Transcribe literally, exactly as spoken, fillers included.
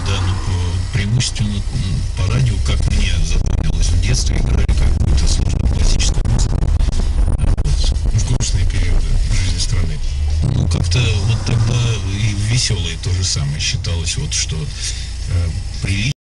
да, но по, преимущественно м, по радио, как мне запомнилось в детстве, играли какую-то сложную классическую музыку. А вот, в грустные периоды жизни страны. Ну, как-то вот тогда и веселые то же самое считалось, вот что э, прилично.